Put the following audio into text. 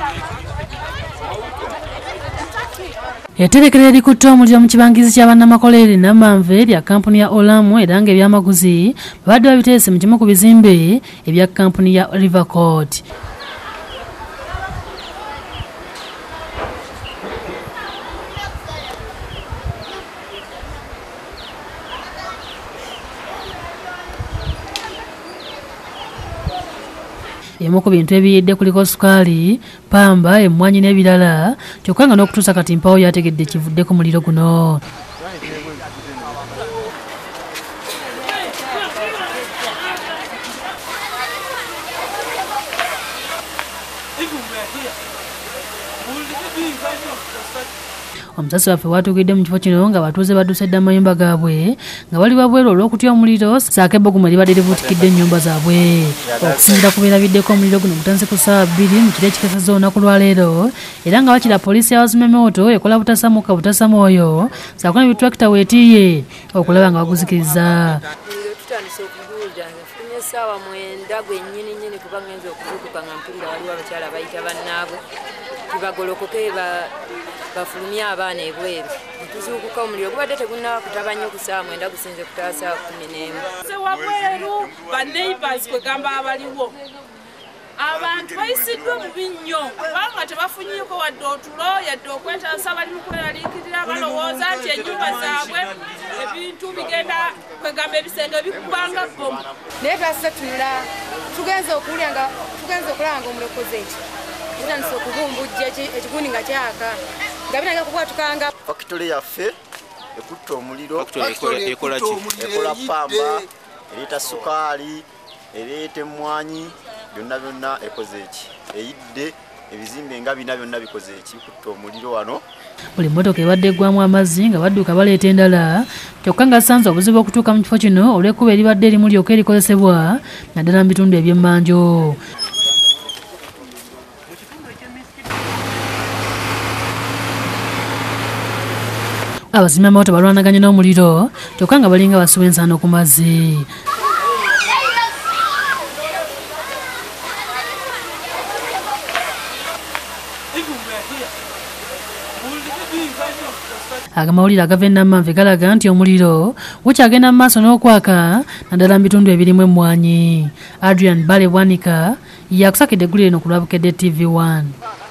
Etterekero erikutte omuliro mu kibangizi kya bannamakolere Namanve lya kampuni ya Olamu era ng'ebyamaguzi babadde babiteese mu kimu ku bizimbe ebya kampuni ya River Court. Emu ku bintu ebiyidde kuliko sukaali, pamba, emmwanyi n'ebirala, kyokka nga n'okutuusa kati mpawo yategedde kivudde ku muliro guno. Omusasi waffe watuukidde mu kifo kino nga batuuze badduse dda amayumba gaabwe nga bali babweru olw'okutya omuliro saako ebbogomu eribadde libuutikidde ennyumba zaabwe. Okusinziira ku beerabiddeko omuliro guno gutandise ku ssaawa 2 mu kiro ekikesezza olunaku lwa leero era nga bakira poliisi ya Abazimyamooto ekola butasamuka butasamaoyo saako n'ebitulakita weetiiye okulaba nga baguzikiriza. Tutandise okuguuda nfunye essaawa 9 gwennyini kuba ngenza okuzuukuka nga mpulira waliwo abakyala bayita bannaabwe tibagolokoke bafulumye abaana ebweru tuzuukuka omuliro gubadde tegunnaba kutaba nnyo ku ssaawa 9 gusinze kutaba ssaawa 11. Wabweru baneighbors kwegamba abaliwo abantu bayisiddwa bubi nnyo kubanga tebafunyiiko wadde otulo yadde okwetaasa bali mu kweraliikirira balowooza nti ennyumba zaabwe ebintu bigenda kwegamba ebisenge bikubanga bomu. Naye twasetulira tugenze okulaba nga omulokoze eki tutandise okubumbujja ekigundi nga kyaka nga binanga kubwatukanga. Fakitole yaffe ekutte omuliro ekola pamba ereeta sukaali ereeta emmwanyi byonna ekoze eki eyidde ebizimbe nga bina byonna bikoze eki kutte omuliro wano. Buli mmotoka ebadde eggwamu amazzi nga badduka baleeta endala kyokka nga sanze obuzibu okutuuka mu kifo kino olw'ekkuba eribadde erimu lyokka erikozesebwa naddala mu bitundu eby'emmanjo. Abazimyamooto balwanaganye n'omuliro kyokka nga balinga basuba ensaano ku mazzi. Agamawulire agava e Namanve galaga nti omuliro gukyagenda mu maaso n'okwaka naddala mu bitundu ebirimu emmwanyi. Adrian Balebwanika yakusakidde eggulire eno ku lwa Bukedde TV 1.